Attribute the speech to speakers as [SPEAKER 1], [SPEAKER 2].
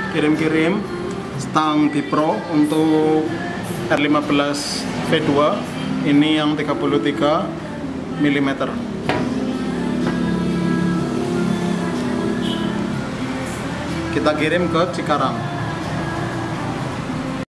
[SPEAKER 1] kirim-kirim stang Bipro untuk R15 V2 ini yang 33 mm. Kita kirim ke Cikarang.